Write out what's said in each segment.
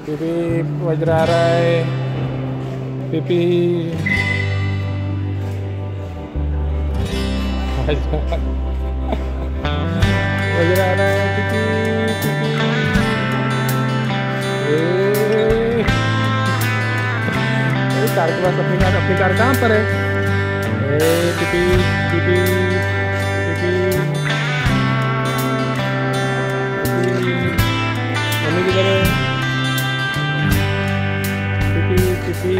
PP वज्र आ रहा है। पीपी वज्र आ रहा है। पीपी पीपी कार के पास अपनी कार कहाँ पर है? पीपी पीपी पीपी मम्मी किधर है? पीपी पीपी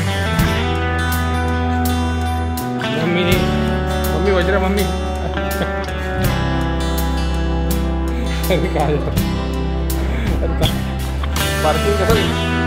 मम्मी मम्मी वज्र मम्मी अरे कहाँ जा? पार्किंग कर